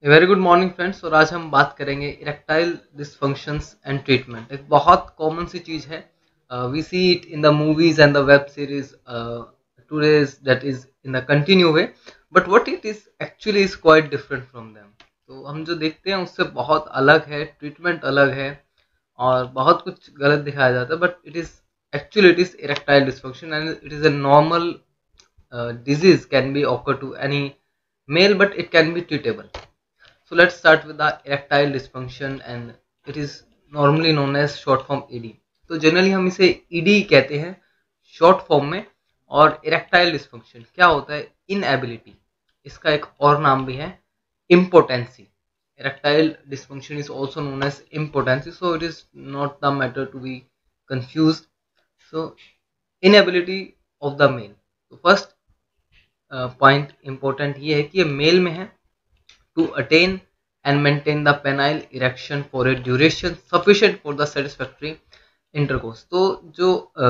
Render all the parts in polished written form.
Very good morning friends. और आज हम बात करेंगे इरेक्टाइल डिसफंक्शंस एंड ट्रीटमेंट। एक बहुत कॉमन सी चीज़ है, we see it in the movies and the web series today's that is in the continue way, but what it is actually is quite different from them. तो हम जो देखते हैं उससे बहुत अलग है, ट्रीटमेंट अलग है और बहुत कुछ गलत दिखाया जाता है, but it is erectile dysfunction and it is a normal disease can be occur to any male, but it can be treatable. So let's start with the erectile dysfunction and it is normally known as short form ED. तो generally हम इसे ED कहते हैं short form में। और erectile dysfunction क्या होता है? इनएबिलिटी। इसका एक और नाम भी है impotency. Erectile dysfunction is also known as impotency, so it is not the matter to be confuse. So inability of the male. तो फर्स्ट पॉइंट इंपॉर्टेंट ये है कि ये मेल में है to attain and maintain the penile erection for a duration sufficient for the satisfactory intercourse। तो जो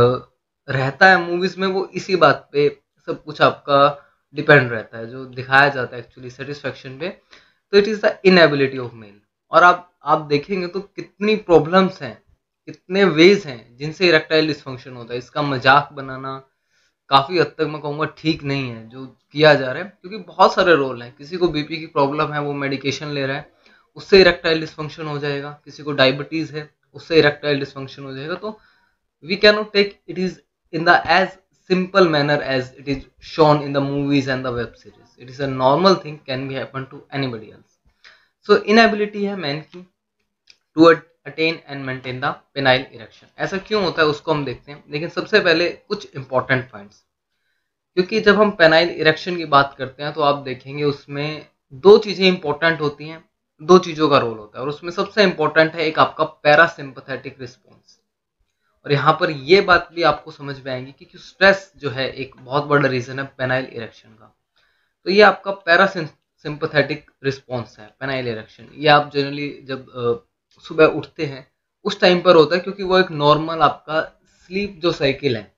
रहता है मूवीज में वो इसी बात पे सब कुछ आपका डिपेंड रहता है, जो दिखाया जाता है एक्चुअली सेटिस्फेक्शन पे। तो it is the inability of male. और आप देखेंगे तो कितनी प्रॉब्लम्स हैं, कितने वेज हैं जिनसे इरेक्टाइल डिस्फंक्शन होता है। इसका मजाक बनाना काफ़ी हद तक मैं कहूँगा ठीक नहीं है जो किया जा रहा है, क्योंकि बहुत सारे रोल हैं। किसी को बीपी की प्रॉब्लम है, वो मेडिकेशन ले रहा है, उससे इरेक्टाइल डिस्फंक्शन हो जाएगा। किसी को डायबिटीज़ है, उससे इरेक्टाइल डिस्फंक्शन हो जाएगा। तो we can not take it is in the as simple manner as it is shown in the movies and the web series. It is a normal thing, can be happen to anybody else. So inability है man की to attain and maintain the penile erection. ऐसा क्यों होता है उसको हम देखते हैं, लेकिन सबसे पहले कुछ इंपॉर्टेंट पॉइंट्स। क्योंकि जब हम पेनाइल इरेक्शन की बात करते हैं तो आप देखेंगे उसमें दो चीज़ें इंपॉर्टेंट होती हैं, दो चीज़ों का रोल होता है। और उसमें सबसे इंपॉर्टेंट है एक आपका पैरासिम्पथेटिक रिस्पॉन्स। और यहाँ पर ये बात भी आपको समझ में आएगी कि स्ट्रेस जो है एक बहुत बड़ा रीज़न है पेनाइल इरेक्शन का। तो ये आपका पैरासिम्पथेटिक रिस्पॉन्स है पेनाइल इरेक्शन। ये आप जनरली जब सुबह उठते हैं उस टाइम पर होता है, क्योंकि वो एक नॉर्मल आपका स्लीप जो साइकिल है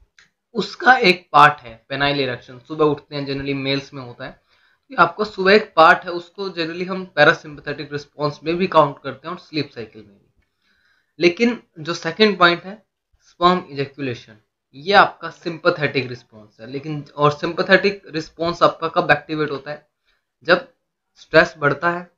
उसका एक पार्ट है पेनाइल इरेक्शन। सुबह उठते हैं जनरली मेल्स में होता है, तो आपका सुबह एक पार्ट है, उसको जनरली हम पैरासिम्पथेटिक रिस्पॉन्स में भी काउंट करते हैं और स्लीप साइकिल में भी। लेकिन जो सेकंड पॉइंट है स्पर्म इजेक्यूलेशन, ये आपका सिंपथेटिक रिस्पॉन्स है। लेकिन और सिंपथेटिक रिस्पॉन्स आपका कब एक्टिवेट होता है? जब स्ट्रेस बढ़ता है।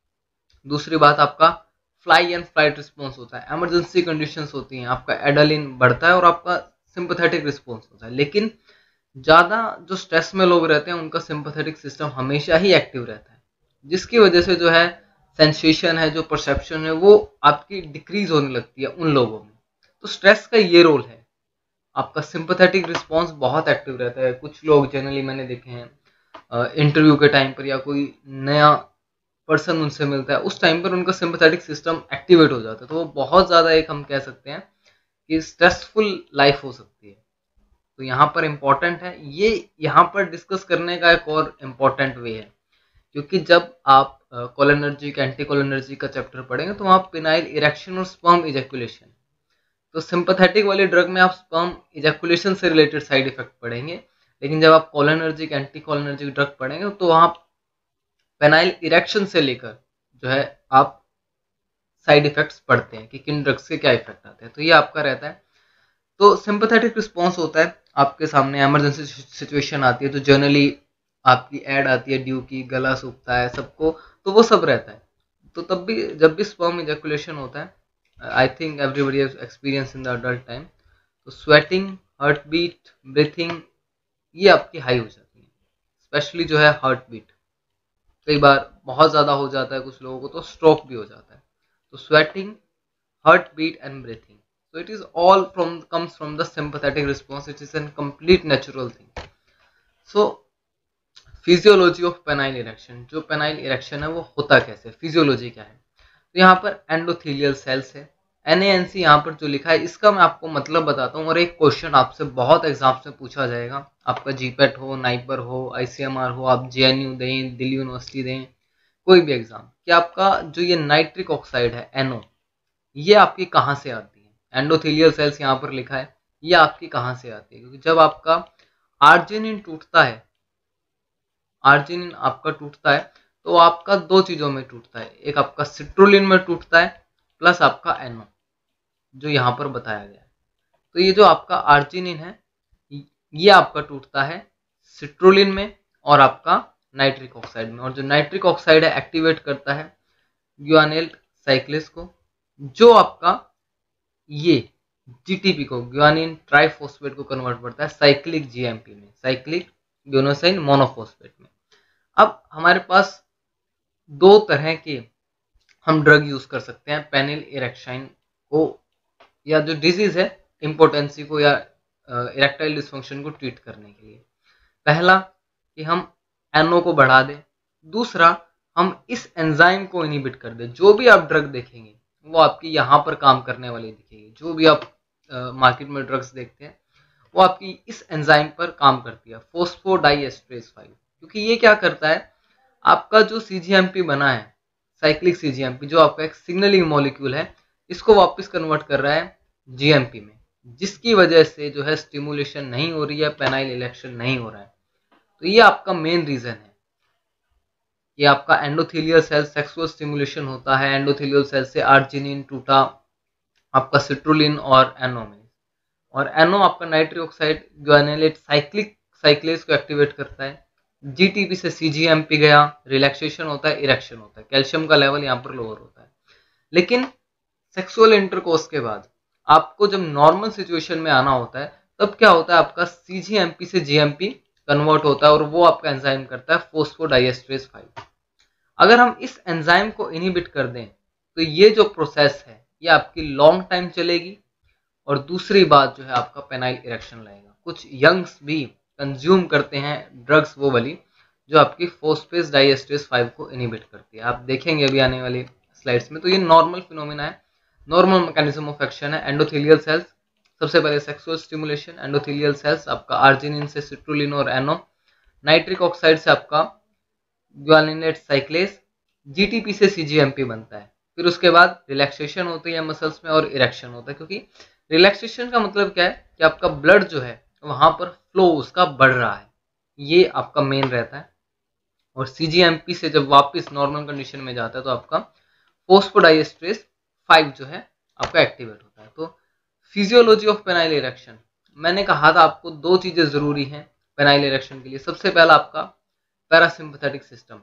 दूसरी बात आपका फ्लाई एंड फ्लाइट रिस्पॉन्स होता है, इमरजेंसी कंडीशंस होती हैं, आपका एड्रेनलिन बढ़ता है और आपका सिंपथेटिक रिस्पॉन्स होता है। लेकिन ज़्यादा जो स्ट्रेस में लोग रहते हैं उनका सिंपथेटिक सिस्टम हमेशा ही एक्टिव रहता है, जिसकी वजह से जो है सेंसेशन है, जो परसेप्शन है, वो आपकी डिक्रीज होने लगती है उन लोगों में। तो स्ट्रेस का ये रोल है, आपका सिंपथेटिक रिस्पॉन्स बहुत एक्टिव रहता है। कुछ लोग जनरली मैंने देखे हैं इंटरव्यू के टाइम पर या कोई नया पर्सन उनसे मिलता है उस टाइम पर उनका सिंपथेटिक सिस्टम एक्टिवेट हो जाता है। तो वो बहुत ज़्यादा एक हम कह सकते हैं कि स्ट्रेसफुल लाइफ हो सकती है। तो यहाँ पर इम्पॉर्टेंट है ये, यहाँ पर डिस्कस करने का एक और इम्पॉर्टेंट वे है, क्योंकि जब आप कोलिनर्जिक एंटी कोलिनर्जिक का चैप्टर पढ़ेंगे तो वहाँ पेनाइल इरेक्शन और स्पर्म इजैकुलेशन, तो सिंपैथेटिक वाली ड्रग में आप स्पर्म इजैकुलेशन से रिलेटेड साइड इफेक्ट पढ़ेंगे। लेकिन जब आप कोलिनर्जिक एंटी कोलिनर्जिक ड्रग पढ़ेंगे तो वहाँ पेनाइल इरेक्शन से लेकर जो है आप साइड इफेक्ट्स पढ़ते हैं कि किन ड्रग्स के क्या इफेक्ट आते हैं। तो ये आपका रहता है। तो सिंपैथेटिक रिस्पॉन्स होता है, आपके सामने इमरजेंसी सिचुएशन आती है तो जनरली आपकी ऐड आती है ड्यू की, गला सूखता है सबको, तो वो सब रहता है। तो तब भी जब भी स्पर्म इजैकुलेशन होता है, I think everybody has experience in the adult time, तो स्वेटिंग, हार्ट बीट, ब्रीथिंग ये आपकी हाई हो जाती है। स्पेशली जो है हार्ट बीट कई बार बहुत ज़्यादा हो जाता है, कुछ लोगों को तो स्ट्रोक भी हो जाता है। तो sweating, heart beat and breathing, so it is all comes from the sympathetic response, it is a complete natural thing. So physiology of penile erection, जो पेनाइल इरेक्शन है वो होता कैसे, फिजियोलॉजी क्या है? तो यहाँ पर एंडोथेलियल सेल्स है, NaNC यहाँ पर जो लिखा है इसका मैं आपको मतलब बताता हूँ। और एक क्वेश्चन आपसे बहुत एग्जाम से पूछा जाएगा, आपका जीपेट हो, नाइपर हो, ICMR हो, आप JNU दें, दिल्ली यूनिवर्सिटी दें, कोई भी एग्जाम, कि आपका जो ये नाइट्रिक ऑक्साइड है NO, ये आपकी कहाँ से आती है? एंडोथेलियल सेल्स यहाँ पर लिखा है, ये आपकी कहाँ से आती है? क्योंकि जब आपका आर्जिनिन टूटता है, आर्जिनिन आपका टूटता है तो आपका दो चीज़ों में टूटता है, एक आपका सिट्रुलिन में टूटता है प्लस आपका एनो, जो यहाँ पर बताया गया है। तो ये जो आपका आर्जिनिन है ये आपका टूटता है सिट्रुलिन में और आपका नाइट्रिक ऑक्साइड में, और जो नाइट्रिक ऑक्साइड है एक्टिवेट करता है ग्वानिल साइक्लेस को, जो आपका ये जीटीपी को ग्वानिन ट्राइफॉस्फेट को कन्वर्ट करता है साइक्लिक जीएमपी में, साइक्लिक ग्योनोसाइन मोनोफॉस्फेट में। अब हमारे पास दो तरह के हम ड्रग यूज कर सकते हैं पेनिल इरेक्शाइन को, या जो डिजीज है इम्पोर्टेंसी को या इरेक्टाइल डिसफंक्शन को ट्रीट करने के लिए। पहला कि हम एनओ को बढ़ा दें, दूसरा हम इस एंजाइम को इनहिबिट कर दें। जो भी आप ड्रग देखेंगे वो आपकी यहाँ पर काम करने वाली दिखेगी, जो भी आप मार्केट में ड्रग्स देखते हैं वो आपकी इस एंजाइम पर काम करती है, फोस्फोडाइएस्ट्रेज 5। क्योंकि ये क्या करता है, आपका जो सीजीएमपी बना है साइक्लिक सीजीएमपी, जो आपका एक सिग्नलिंग मॉलिक्यूल है, इसको वापस कन्वर्ट कर रहा है जीएमपी में, जिसकी वजह से जो है स्टिमुलेशन नहीं हो रही है, पेनाइल इलेक्शन नहीं हो रहा है। तो ये आपका मेन रीजन है। ये आपका एंडोथेलियल सेल सेक्सुअल स्टिमुलेशन होता है, एंडोथेलियल सेल से आर्जिनिन टूटा आपका सिट्रुलिन और एनो में, और एनो आपका nitric oxide guanylate cyclic cyclase को एक्टिवेट करता है, जीटीपी से सीजीएमपी गया, रिलैक्सेशन होता है, इरेक्शन होता है, कैल्शियम का लेवल यहाँ पर लोअर होता है। लेकिन सेक्सुअल इंटरकोर्स के बाद आपको जब नॉर्मल सिचुएशन में आना होता है तब क्या होता है, आपका सीजीएमपी से जीएमपी कन्वर्ट होता है और वो आपका एंजाइम करता है फोस्फोडाइएस्ट्रेज 5। अगर हम इस एंजाइम को इनहिबिट कर दें तो ये जो प्रोसेस है ये आपकी लॉन्ग टाइम चलेगी, और दूसरी बात जो है आपका पेनाइल इरेक्शन लाएगा। कुछ यंग्स भी कंज्यूम करते हैं ड्रग्स वो वाली जो आपकी फोस्फेज डाइएस्ट्रेज 5 को इनहिबिट करती है, आप देखेंगे अभी आने वाली स्लाइड्स में। तो ये नॉर्मल फिनोमिना है, नॉर्मल मैकेनिज्म ऑफ एक्शन है। एंडोथेलियल सेल्स सबसे पहले सेक्सुअल स्टिमुलेशन, एंडोथेलियल सेल्स आपका आर्जिनिन से सिट्रुलिन और एनो, नाइट्रिक ऑक्साइड से आपका ग्वानिलेट साइक्लेज, जीटीपी से सीजीएमपी बनता है। फिर उसके बाद रिलैक्सेशन होती है मसल्स में और इरेक्शन होता है, क्योंकि रिलैक्सेशन का मतलब क्या है कि आपका ब्लड जो है वहां पर फ्लो उसका बढ़ रहा है, ये आपका मेन रहता है। और सीजीएमपी से जब वापस नॉर्मल कंडीशन में जाता है तो आपका फोस्फोडाइएस्ट्रेज 5 जो है आपका एक्टिवेट होता है। तो फिजियोलॉजी ऑफ पेनाइल इरेक्शन, मैंने कहा था आपको दो चीजें जरूरी हैं पेनाइल इरेक्शन के लिए। सबसे पहला आपका पैरासिम्पैथेटिक सिस्टम,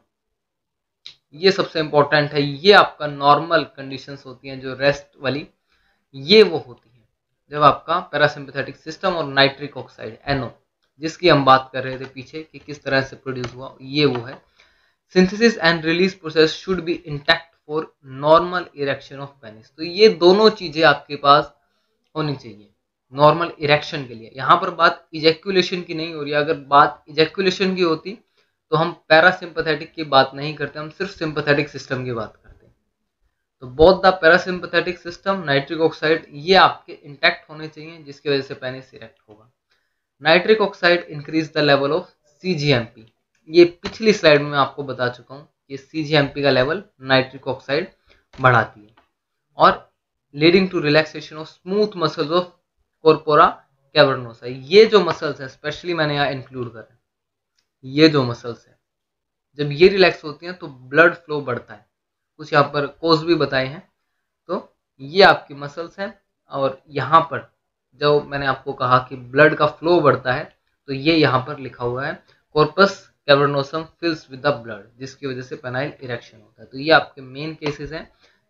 ये सबसे इंपॉर्टेंट है। ये आपका नॉर्मल कंडीशंस होती हैं जो रेस्ट वाली, ये वो होती है जब आपका पैरासिम्पैथेटिक सिस्टम और नाइट्रिक ऑक्साइड एनो, जिसकी हम बात कर रहे थे पीछे कि किस तरह से प्रोड्यूस हुआ, ये वो है। Synthesis and release process should be intact for normal erection of penis. तो ये दोनों चीजें आपके पास होनी चाहिए नॉर्मल इरेक्शन के लिए। यहाँ पर बात इजेक्यूलेशन की नहीं हो रही है, अगर बात इजेक्यूलेशन की होती तो हम पैरासिम्पैथेटिक की बात नहीं करते, हम सिर्फ सिंपैथेटिक सिस्टम की बात करते हैं। तो both the parasympathetic system, nitric oxide, ये आपके इंटैक्ट होने चाहिए, जिसकी वजह से पेनिस इरेक्ट होगा। Nitric oxide increase the level of cGMP, ये पिछली स्लाइड में आपको बता चुका हूँ कि सीजीएमपी का लेवल नाइट्रिक ऑक्साइड बढ़ाती है, और leading to relaxation of smooth muscles of corpora cavernosa. ये जो मसल्स है स्पेशली मैंने यहाँ इंक्लूड कर रहा है, ये जो मसल्स है जब ये रिलैक्स होती हैं तो ब्लड फ्लो बढ़ता है, कुछ यहाँ पर कोज भी बताए हैं। तो ये आपकी मसल्स हैं, और यहाँ पर जो मैंने आपको कहा कि ब्लड का फ्लो बढ़ता है, तो ये यहाँ पर लिखा हुआ है corpus cavernosum fills with the blood, जिसकी वजह से पेनाइल इरेक्शन होता है। तो ये आपके मेन केसेस हैं,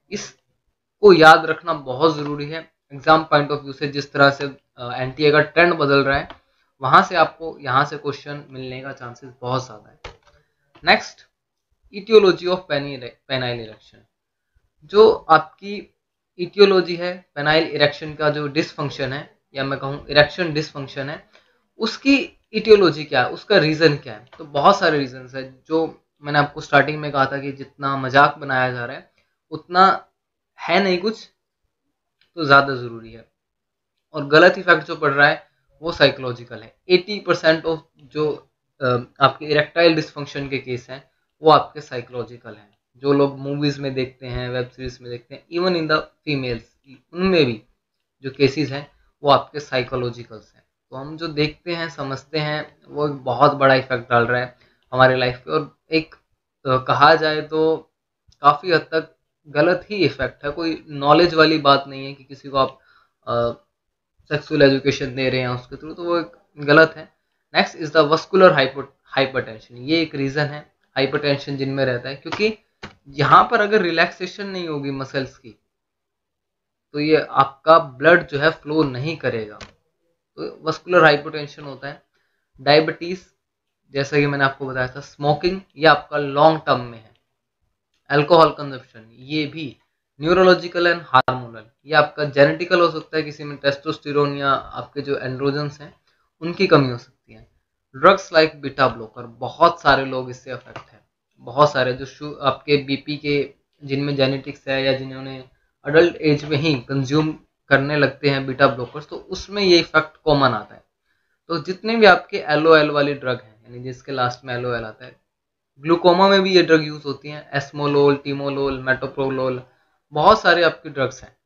इसको याद रखना बहुत ज़रूरी है एग्जाम पॉइंट ऑफ व्यू से। जिस तरह से एनटीए का ट्रेंड बदल रहा है, वहाँ से आपको यहाँ से क्वेश्चन मिलने का चांसेस बहुत ज़्यादा है। Next, etiology of penile erection. जो आपकी इटियोलॉजी है पेनाइल इरेक्शन का, जो डिसफंक्शन है या मैं कहूँ इरेक्शन डिसफंक्शन है, उसकी इटियोलॉजी क्या है, उसका रीज़न क्या है। तो बहुत सारे रीजंस है, जो मैंने आपको स्टार्टिंग में कहा था कि जितना मजाक बनाया जा रहा है उतना है नहीं कुछ, तो ज़्यादा ज़रूरी है। और गलत इफेक्ट जो पड़ रहा है वो साइकोलॉजिकल है। 80% ऑफ जो आपके इरेक्टाइल डिसफंक्शन के केस हैं वो आपके साइकोलॉजिकल हैं, जो लोग मूवीज में देखते हैं, वेब सीरीज में देखते हैं, इवन इन द फीमेल्स, उनमें भी जो केसेस हैं वो आपके साइकोलॉजिकल्स हैं। तो हम जो देखते हैं समझते हैं वो एक बहुत बड़ा इफेक्ट डाल रहा है हमारे लाइफ पे। और एक कहा जाए तो काफ़ी हद तक गलत ही इफ़ेक्ट है, कोई नॉलेज वाली बात नहीं है कि किसी को आप सेक्सुअल एजुकेशन दे रहे हैं उसके थ्रू, तो वो एक गलत है। Next is the vascular hypertension, ये एक रीज़न है हाइपरटेंशन जिनमें रहता है, क्योंकि यहाँ पर अगर रिलैक्सेशन नहीं होगी मसल्स की तो ये आपका ब्लड जो है फ्लो नहीं करेगा, तो वस्कुलर हाइपरटेंशन होता है। डायबिटीज, जैसा कि मैंने आपको बताया था, स्मोकिंग ये आपका लॉन्ग टर्म में है। अल्कोहल कंजप्शन ये भी, न्यूरोलॉजिकल एंड हार्मोनल ये आपका जेनेटिकल हो सकता है, किसी में टेस्टोस्टेरोन या आपके जो एंड्रोजन्स हैं उनकी कमी हो सकती है। ड्रग्स लाइक बीटा ब्लॉकर, बहुत सारे लोग इससे अफेक्ट हैं, बहुत सारे जो आपके बीपी के जिनमें जेनेटिक्स है या जिन्होंने अडल्ट एज में ही कंज्यूम करने लगते हैं बीटा ब्लॉकर्स, तो उसमें ये इफेक्ट कॉमन आता है। तो जितने भी आपके एलओएल वाली ड्रग हैं, यानी जिसके लास्ट में एलओएल आता है, ग्लूकोमा में भी ये ड्रग यूज होती हैं, एस्मोलोल, टीमोलोल, मेटोप्रोलोल, बहुत सारे आपके ड्रग्स हैं।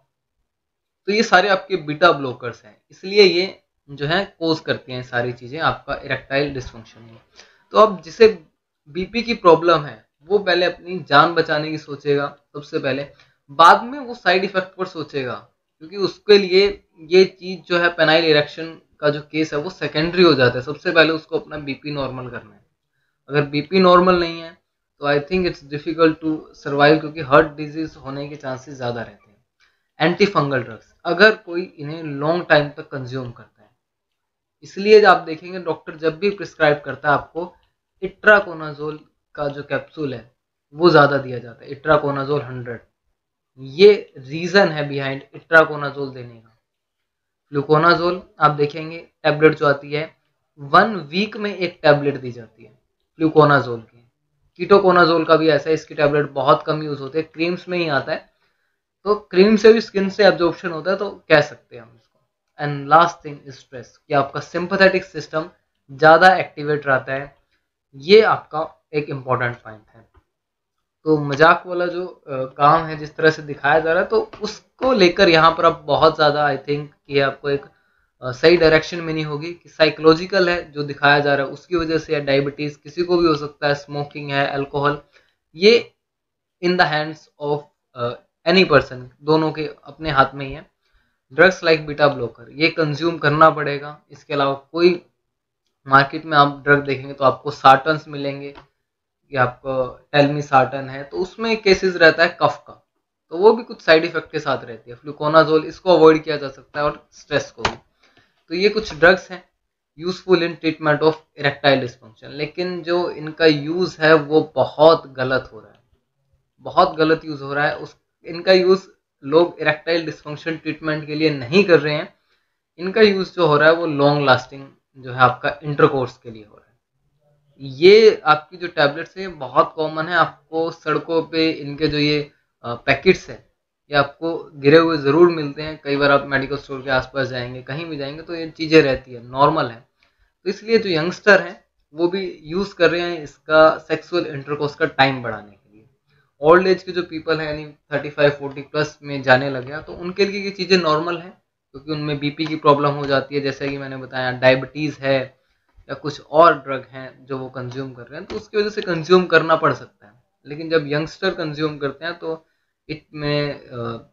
तो ये सारे आपके बीटा ब्लॉकर्स हैं, इसलिए ये जो है कोज करती हैं सारी चीजें आपका इरेक्टाइल डिस्फंक्शन में। तो अब जिसे बीपी की प्रॉब्लम है वो पहले अपनी जान बचाने की सोचेगा सबसे पहले, बाद में वो साइड इफेक्ट पर सोचेगा, क्योंकि उसके लिए ये चीज जो है पेनाइल इरेक्शन का जो केस है वो सेकेंडरी हो जाता है। सबसे पहले उसको अपना बीपी नॉर्मल करना है। अगर बीपी नॉर्मल नहीं है तो I think it's difficult to survive, क्योंकि हार्ट डिजीज होने के चांसेस ज़्यादा रहते हैं। एंटी फंगल ड्रग्स, अगर कोई इन्हें लॉन्ग टाइम तक कंज्यूम करता है, इसलिए आप देखेंगे डॉक्टर जब भी प्रिस्क्राइब करता है आपको इट्राकोनाजोल का जो कैप्सूल है वो ज़्यादा दिया जाता है, इट्राकोनाजोल 100। ये रीज़न है बिहाइंड इट्राकोनाजोल देने का। फ्लूकोनाजोल आप देखेंगे टैबलेट जो आती है 1 वीक में एक टैबलेट दी जाती है फ्लूकोनाजोल की। कीटोकोनाजोल का भी ऐसा है, इसकी टैबलेट बहुत कम यूज होती है, क्रीम्स में ही आता है, तो क्रीम से भी स्किन से एब्जॉर्प्शन होता है, तो कह सकते हैं हम इसको। And last thing is stress, कि आपका सिंपैथेटिक सिस्टम ज़्यादा एक्टिवेट रहता है, ये आपका एक इम्पॉर्टेंट पॉइंट है। तो मजाक वाला जो काम है जिस तरह से दिखाया जा रहा है, तो उसको लेकर यहाँ पर अब बहुत ज़्यादा आई थिंक कि आपको एक सही डायरेक्शन में नहीं होगी, कि साइकोलॉजिकल है जो दिखाया जा रहा है उसकी वजह से, या डायबिटीज़ किसी को भी हो सकता है, स्मोकिंग है, अल्कोहल, ये in the hands of any person, दोनों के अपने हाथ में ही है। ड्रग्स लाइक बीटा ब्लॉकर ये कंज्यूम करना पड़ेगा, इसके अलावा कोई मार्केट में आप ड्रग देखेंगे तो आपको सार्टन्स मिलेंगे, कि आपको टेलमी सार्टन है, तो उसमें केसेस रहता है कफ का, तो वो भी कुछ साइड इफेक्ट के साथ रहती है। फ्लूकोनाजोल इसको अवॉइड किया जा सकता है, और स्ट्रेस को भी। तो ये कुछ ड्रग्स हैं useful in treatment of erectile dysfunction, लेकिन जो इनका यूज है वो बहुत गलत हो रहा है, बहुत गलत यूज हो रहा है। उस इनका यूज लोग इरेक्टाइल डिस्फंक्शन ट्रीटमेंट के लिए नहीं कर रहे हैं, इनका यूज जो हो रहा है वो लॉन्ग लास्टिंग जो है आपका इंटरकोर्स के लिए हो रहा है। ये आपकी जो टैबलेट्स हैं बहुत कॉमन है, आपको सड़कों पे इनके जो ये पैकेट्स हैं ये आपको गिरे हुए ज़रूर मिलते हैं, कई बार आप मेडिकल स्टोर के आसपास जाएंगे, कहीं भी जाएंगे तो ये चीज़ें रहती है, नॉर्मल है। तो इसलिए जो यंगस्टर हैं वो भी यूज़ कर रहे हैं इसका सेक्सुअल इंटरकोर्स का टाइम बढ़ाने के लिए। ओल्ड एज के जो पीपल हैं, यानी 35-40 प्लस में जाने लगे हैं, तो उनके लिए ये चीज़ें नॉर्मल है, क्योंकि उनमें बीपी की प्रॉब्लम हो जाती है, जैसे कि मैंने बताया, डायबिटीज़ है या कुछ और ड्रग हैं जो वो कंज्यूम कर रहे हैं, तो उसकी वजह से कंज्यूम करना पड़ सकता है। लेकिन जब यंगस्टर कंज्यूम करते हैं तो इट में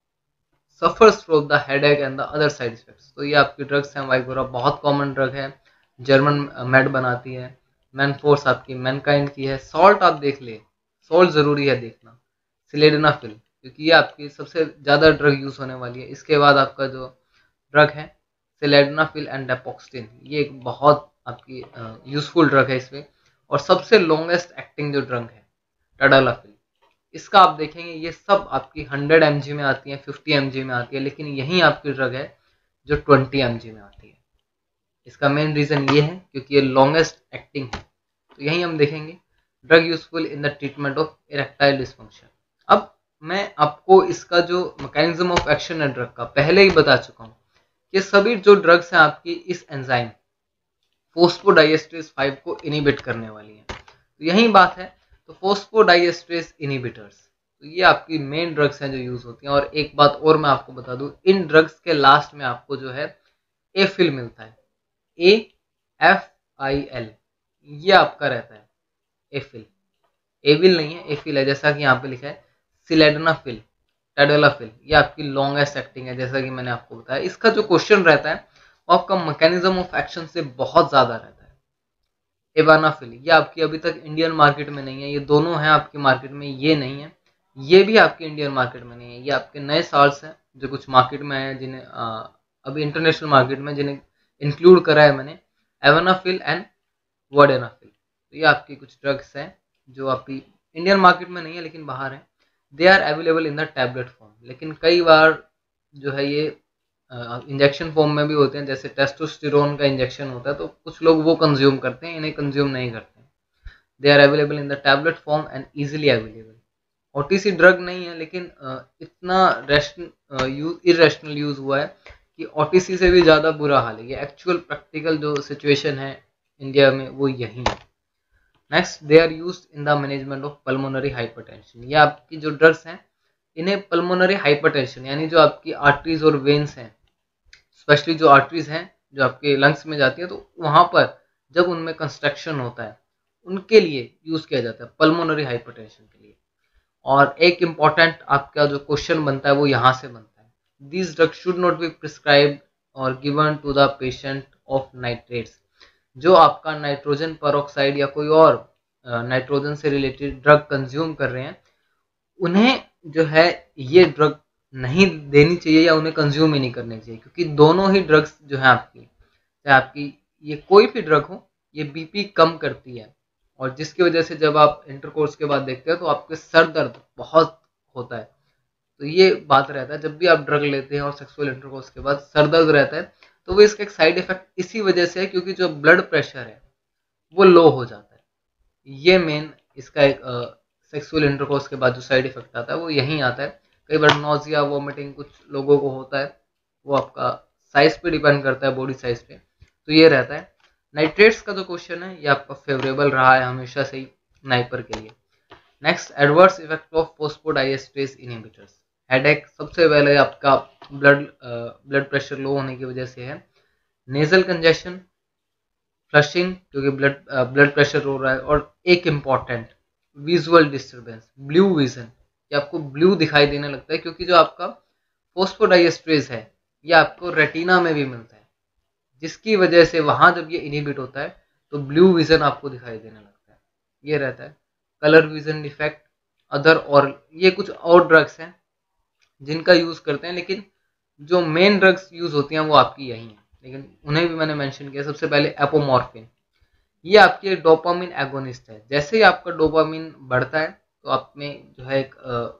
suffers from the headache and the other side effects. तो ये आपकी ड्रग्स हैं। वाइगोरा बहुत कॉमन ड्रग है, जर्मन मेड बनाती है। मैनफोर्स आपकी मैनकाइंड की है। सॉल्ट आप देख ले, सॉल्ट ज़रूरी है देखना। सिलेडनाफिल, क्योंकि ये आपकी सबसे ज़्यादा ड्रग यूज़ होने वाली है। इसके बाद आपका जो ड्रग है सिलेडनाफिल एंड डेपोक्स्टिन, ये एक बहुत आपकी यूजफुल ड्रग है इसमें। और सबसे लॉन्गेस्ट एक्टिंग जो ड्रग है टाडालाफिल, इसका आप देखेंगे ये सब आपकी 100 mg में आती है, 50 mg में आती है, लेकिन यही आपकी ड्रग है जो 20 mg में आती है। इसका मेन रीज़न ये है क्योंकि ये लॉन्गेस्ट एक्टिंग है। तो यही हम देखेंगे drug useful in the treatment of erectile dysfunction. अब मैं आपको इसका जो मैकेनिज्म ऑफ एक्शन है ड्रग का पहले ही बता चुका हूँ कि सभी जो ड्रग्स हैं आपकी इस एंजाइम फोस्फोडाइएस्ट्रेस 5 को इनिबिट करने वाली है। तो यही बात है। तो फोस्फोडाइएस्ट्रेस इनिबिटर्स, तो ये आपकी मेन ड्रग्स हैं जो यूज होती हैं। और एक बात और मैं आपको बता दूं, इन ड्रग्स के लास्ट में आपको जो है एफिल मिलता है, AFIL, ये आपका रहता है एफिल। एविल नहीं है, एफिल है, जैसा कि यहाँ पे लिखा है सिलेडनाफिल, टेडोलाफिल, ये आपकी लॉन्गेस्ट एक्टिंग है जैसा कि मैंने आपको बताया। इसका जो क्वेश्चन रहता है वो आपका मैकेनिज्म ऑफ एक्शन से बहुत ज्यादा रहता है। एवानाफिल, ये आपकी अभी तक इंडियन मार्केट में नहीं है, ये दोनों हैं आपकी मार्केट में, ये नहीं है, ये भी आपके इंडियन मार्केट में नहीं है, ये आपके नए साल्स हैं जो कुछ मार्केट में है, जिन्हें अभी इंटरनेशनल मार्केट में जिन्हें इंक्लूड करा है मैंने, एवानाफिल एंड वर्डेनाफिल। तो ये आपकी कुछ ड्रग्स हैं जो आपकी इंडियन मार्केट में नहीं है लेकिन बाहर है। They are available in the tablet form, लेकिन कई बार जो है ये इंजेक्शन फॉर्म में भी होते हैं, जैसे टेस्टोस्टेरोन का इंजेक्शन होता है तो कुछ लोग वो कंज्यूम करते हैं, इन्हें कंज्यूम नहीं करते। They are available in the tablet form and easily available. OTC drug नहीं है लेकिन इतना इरेशनल यूज हुआ है कि ओटीसी से भी ज़्यादा बुरा हाल है। ये एक्चुअल प्रैक्टिकल जो सिचुएशन है इंडिया में वो यही है। Next, they are use in the management of pulmonary hypertension. ये आपकी जो ड्रग्स हैं इन्हें पल्मोनरी हाइपरटेंशन यानी जो आपकी आर्टरीज और वेन्स हैं, स्पेशली जो आर्टरीज हैं जो आपके लंग्स में जाती है, तो वहाँ पर जब उनमें कंस्ट्रक्शन होता है उनके लिए यूज़ किया जाता है, पल्मोनरी हाइपरटेंशन के लिए। और एक इम्पॉर्टेंट आपका जो क्वेश्चन बनता है वो यहाँ से बनता है, this drug should not be prescribed और given to the patient of nitrates. जो आपका नाइट्रोजन परऑक्साइड या कोई और नाइट्रोजन से रिलेटेड ड्रग कंज्यूम कर रहे हैं उन्हें जो है ये ड्रग नहीं देनी चाहिए या उन्हें कंज्यूम ही नहीं करनी चाहिए, क्योंकि दोनों ही ड्रग्स जो है आपकी, चाहे आपकी ये कोई भी ड्रग हो, ये बीपी कम करती है और जिसकी वजह से जब आप इंटरकोर्स के बाद देखते हो तो आपके सर दर्द बहुत होता है। तो ये बात रहता है जब भी आप ड्रग लेते हैं और सेक्सुअल इंटरकोर्स के बाद सर दर्द रहता है, तो वो इसका एक साइड इफेक्ट इसी वजह से है क्योंकि जो ब्लड प्रेशर है वो लो हो जाता है। ये मेन इसका एक सेक्सुअल इंटरकोर्स के बाद जो साइड इफेक्ट आता है वो यहीं आता है। कई बार नोजिया, वोमिटिंग कुछ लोगों को होता है, वो आपका साइज पे डिपेंड करता है, बॉडी साइज पे। तो ये रहता है। नाइट्रेट्स का जो क्वेश्चन है ये आपका फेवरेबल रहा है हमेशा से ही नाइपर के लिए। Next, adverse effect of phosphodiesterase inhibitors. Headache सबसे पहले आपका ब्लड प्रेशर लो होने की वजह से है, नेजल कंजेशन, फ्लशिंग क्योंकि ब्लड प्रेशर हो रहा है, और एक important visual disturbance, blue vision, कि आपको ब्लू दिखाई देने लगता है क्योंकि जो आपका फोस्फोडाइएस्ट्रेस है ये आपको रेटिना में भी मिलता है, जिसकी वजह से वहां जब ये इनहिबिट होता है तो ब्लू विजन आपको दिखाई देने लगता है। ये रहता है। कलर विजन डिफेक्ट, अदर, और ये कुछ और ड्रग्स हैं जिनका यूज करते हैं, लेकिन जो मेन ड्रग्स यूज होती हैं वो आपकी यही हैं, लेकिन उन्हें भी मैंने मेंशन किया। सबसे पहले एपोमॉर्फिन, ये आपकी एक डोपामिन एगोनिस्ट है। जैसे ही आपका डोपामिन बढ़ता है तो आप में जो है एक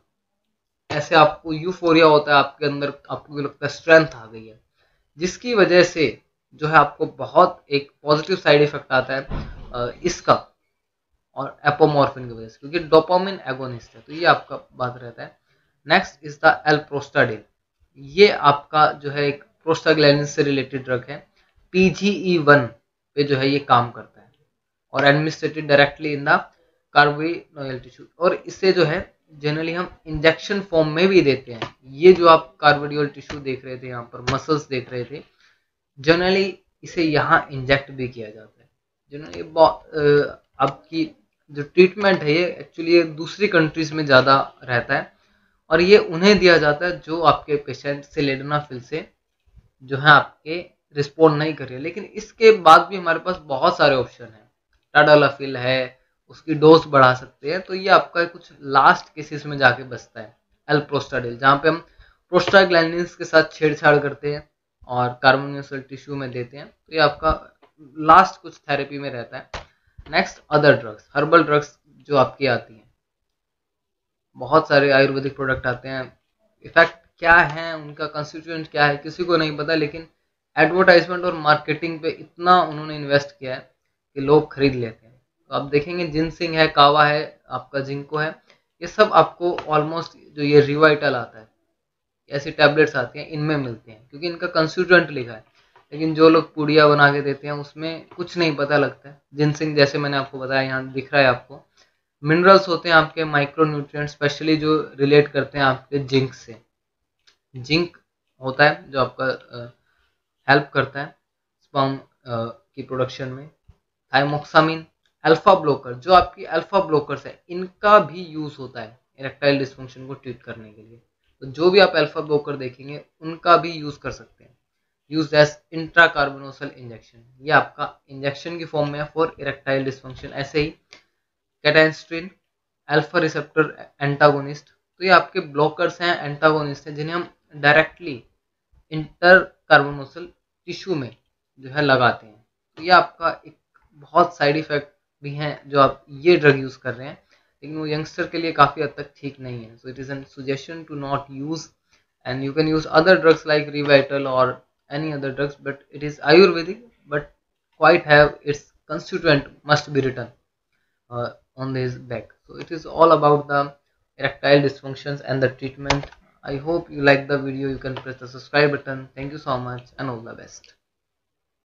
ऐसे आपको यूफोरिया होता है आपके अंदर, आपको लगता है स्ट्रेंथ आ गई है, जिसकी वजह से जो है आपको बहुत एक पॉजिटिव साइड इफेक्ट आता है इसका और एपोमॉर्फिन की वजह से, क्योंकि डोपामिन एगोनिस्ट है। तो ये आपका बात रहता है। नेक्स्ट इज द एल्प्रोस्टाडिल, ये आपका जो है एक प्रोस्टाग्लैंडिन से रिलेटेड ड्रग है, PGE1 पे जो है ये काम करता है और administered directly in the cavernosal tissue, और इसे जो है जनरली हम इंजेक्शन फॉर्म में भी देते हैं। ये जो आप कार्बोडियल टिश्यू देख रहे थे, यहाँ पर मसल्स देख रहे थे, जनरली इसे यहाँ इंजेक्ट भी किया जाता है। जनरली आपकी जो ट्रीटमेंट है ये एक्चुअली ये दूसरी कंट्रीज में ज़्यादा रहता है और ये उन्हें दिया जाता है जो आपके पेशेंट सिलेडनाफिल से जो है आपके रिस्पॉन्ड नहीं कर रहे। लेकिन इसके बाद भी हमारे पास बहुत सारे ऑप्शन हैं, टाडालाफिल है, उसकी डोज बढ़ा सकते हैं। तो ये आपका कुछ लास्ट केसेस में जाके बचता है एल्प्रोस्टाडिल, जहाँ पे हम प्रोस्टाग्लैंडिन्स के साथ छेड़छाड़ करते हैं और कार्बोनियल टिश्यू में देते हैं। तो ये आपका लास्ट कुछ थेरेपी में रहता है। Next, other drugs, herbal drugs जो आपकी आती हैं, बहुत सारे आयुर्वेदिक प्रोडक्ट आते हैं। इफेक्ट क्या है, उनका कंस्टिट्यूएंट क्या है, किसी को नहीं पता, लेकिन एडवर्टाइजमेंट और मार्केटिंग पे इतना उन्होंने इन्वेस्ट किया है कि लोग खरीद लेते हैं। तो आप देखेंगे जिनसिंग है, कावा है, आपका जिंको है, ये सब आपको ऑलमोस्ट जो ये रिवाइटल आता है, ऐसी टैबलेट्स आती हैं, इनमें मिलते हैं क्योंकि इनका कंस्टिट्यूएंट लिखा है। लेकिन जो लोग पुड़िया बना के देते हैं उसमें कुछ नहीं पता लगता है। जिनसिंग जैसे मैंने आपको बताया, यहाँ दिख रहा है आपको, मिनरल्स होते हैं आपके, माइक्रो न्यूट्रिएंट, स्पेशली जो रिलेट करते हैं आपके जिंक से। जिंक होता है जो आपका हेल्प करता है स्पर्म की प्रोडक्शन में। थाइमोक्सामिन अल्फा ब्लॉकर, जो आपकी अल्फा ब्लॉकर्स है, इनका भी यूज होता है इरेक्टाइल डिस्फंक्शन को ट्रीट करने के लिए। तो जो भी आप अल्फा ब्लॉकर देखेंगे उनका भी यूज कर सकते हैं। यूज एज इंट्राकार्बोनोसल इंजेक्शन, ये आपका इंजेक्शन की फॉर्म में है फॉर इरेक्टाइल डिस्फंक्शन। ऐसे ही कैटेंस्ट्रीन, अल्फा रिसेप्टर एंटागोनिस्ट, तो ये आपके ब्लॉकर्स हैं, एंटागोनिस्ट हैं, जिन्हें हम डायरेक्टली इंटर कार्बोनोसल टिश्यू में जो है लगाते हैं। तो ये आपका एक बहुत साइड इफेक्ट भी हैं जो आप ये ड्रग यूज कर रहे हैं, लेकिन वो यंगस्टर के लिए काफ़ी हद तक ठीक नहीं है। So it is an suggestion to not use, and you can use other drugs like Revital or any other drugs, but it is Ayurvedic, but quite have its constituent must be written on this back. So it is all about the erectile dysfunctions and the treatment. I hope you like the video. You can press the subscribe button. Thank you so much and all the best.